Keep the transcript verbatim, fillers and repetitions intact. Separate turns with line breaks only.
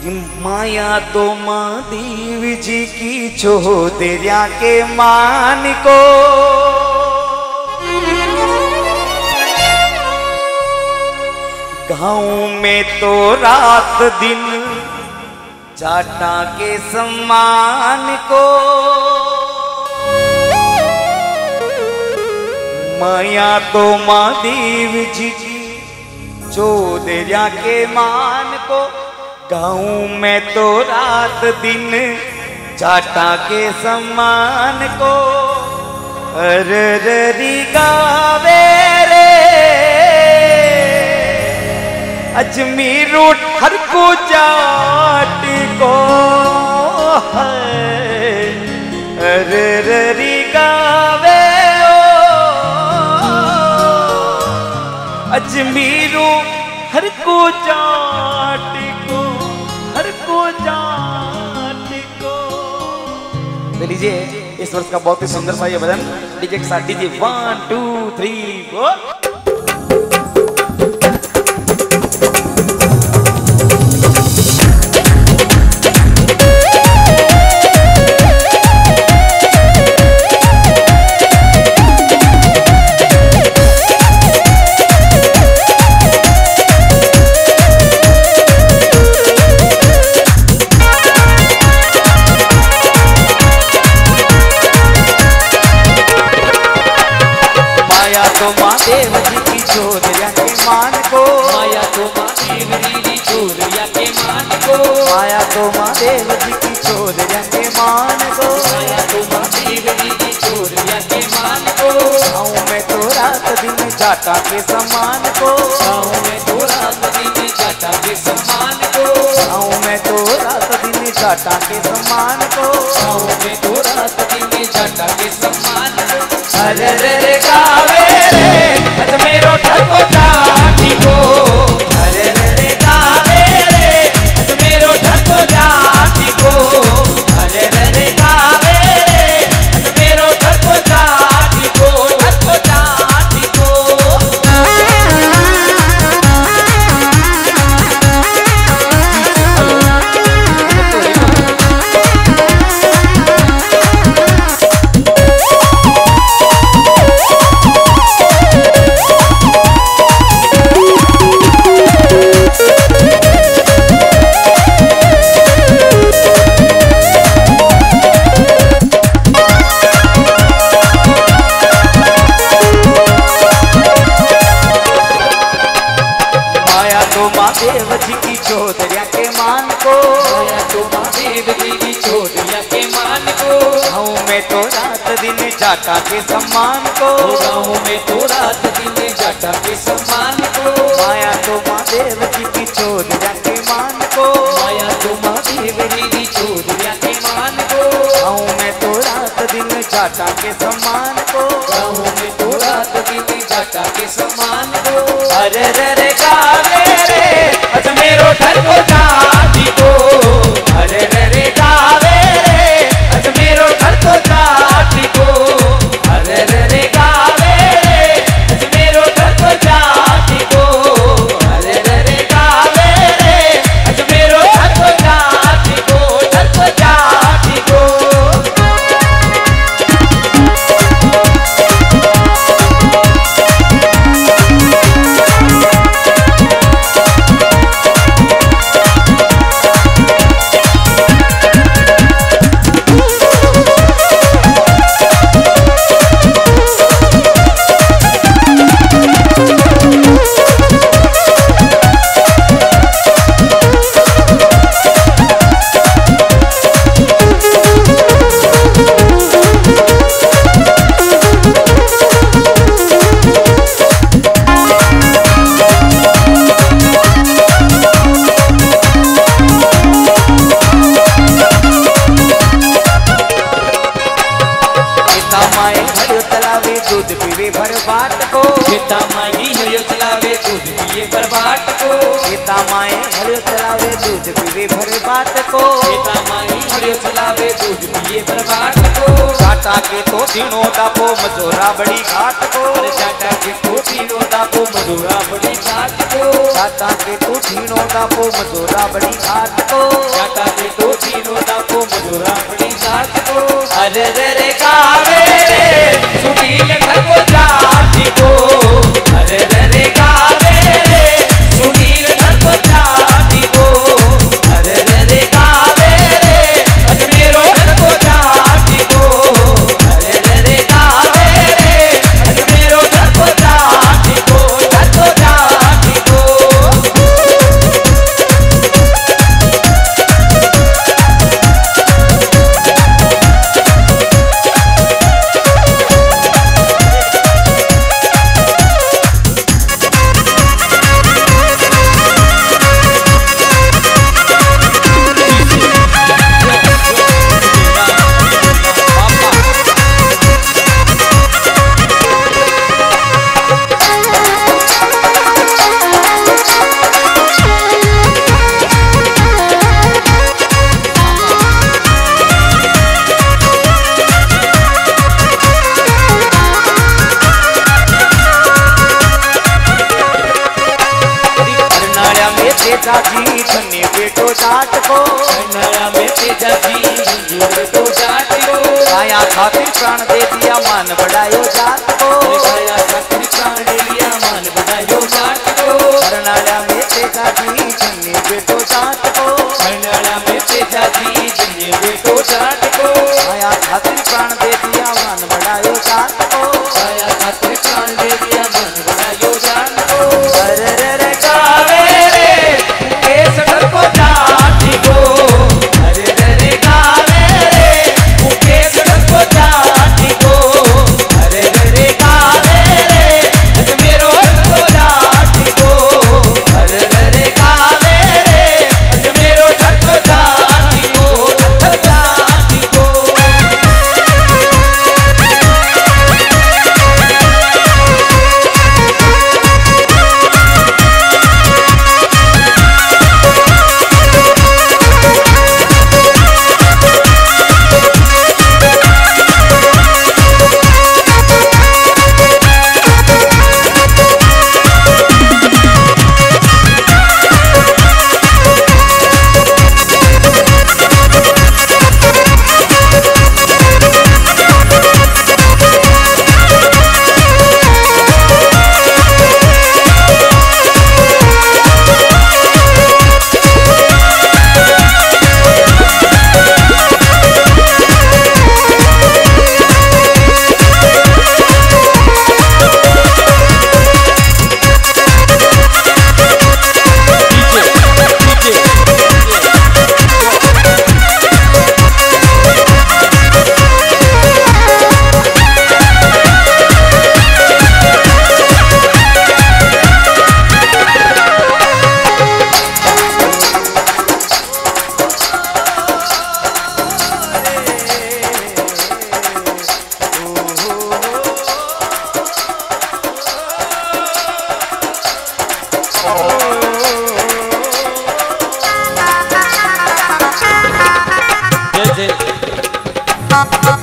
माया तो महादेव जी की चौधरिया के मान को गाँव में तो रात दिन चाटा के सम्मान को माया तो महादेव जी की चौधरिया के मान को गाँव में तो रात दिन चाटा के सम्मान को अररी गावे रे अजमेर हर को जाट को अररी गावे अजमेर हर को जाट को हर को जाट को। तो लीजिए इस वर्ष का बहुत ही सुंदर सा ये भजन डीजे के साथ DJ one two three four. तो महादेव जी की चौधरिया के मान को
माया तो महादेव जी की चौधरिया के मान को
माया तो महादेव जी की चौधरिया के मान को
माया तो महादेव जी की चौधरिया के मान को
गाँव में तो रात दिन जाटा के सम्मान को
गाँव में तो रात दिन जाटा के सम्मान को
गाँव में तो रात दिन जाटा के सम्मान को
गाँव में तो रात दिन जाटा के सम्मान को
अरे रे गावे रे अजमेर ठको जाटी को अरे रे गावे रे अजमेर ठको जाटी को अरे रे गावे रे अजमेर ठको जाटी को ठको जाटी को। महादेव जी की चौधरिया के मान को
माया तो महादेव जी की चौधरिया के मान को
गाँव में तो रात दिन जाटा के सम्मान को
गाँव में तो रात दिन जाटा के सम्मान को
माया तो महादेव जी की चौधरिया के मान को
माया तो महादेव जी की चौधरिया के मान को
गाँव में तो रात दिन जाटा के सम्मान को
गाँव में तो रात दिन जाटा के सम्मान को
अरे रे गावे रे अजमेरो ठको जाटी को अरे रे गावे रे अजमेरो ठको जाटी को अरे रे गावे रे अजमेरो ठको जाटी को अरे रे गावे रे अजमेरो ठको जाटी को ठको जाटी को। दूध पीवे भर बाट को
सीता माई हरियो चलावे दूध पिए भर बाट को
सीता माए हरियो चलावे दूध पीवे भर बाट को
सीता माई छोरियो चलावे दूध पिए बर्बाद को।
चाटा के तो तीनों दापो मजोरा बड़ी घाट को।
चाटा के तो तीनों दापो मजोरा बड़ी घाट को।
चाटा के तो तीनों दापो मजोरा बड़ी घाट को।
चाटा के तो तीनों दापो मजोरा बड़ी घाट को।
अरे रे रे गावे रे सुनील घर को जाती को। अरे रे रे गावे रे सुनील घर को जाती को। अरे रे रे गावे रे अजमेरो घर को जाती को। अरे रे रे गावे रे अजमेरो घर को जाती को। घर को जाती को। तेजा जी धन्य बेटो जाट को।
नया में तेजा जी धन्य बेटो जाट को।
आया खातिर प्राण दे दिया मान बढ़ायो जाट को।
आया खातिर प्राण दे दिया मान बढ़ायो जाट को।
हरनाड़ा में तेजा जी धन्य बेटो जाट को।
हरनाड़ा में तेजा जी धन्य बेटो जाट को।
आया खातिर प्राण दे दिया मान बढ़ायो जाट को।
आया खातिर प्राण दे दिया मान बढ़ायो जाट को।
अरे रे रे गावे रे केस घर को जाती को। अरे रे रे गावे रे केस घर को जाती को। अरे रे रे गावे रे अजमेरो घर को जाती को। अरे रे रे गावे रे अजमेरो घर को जाती को। घर जाती को।
जय जय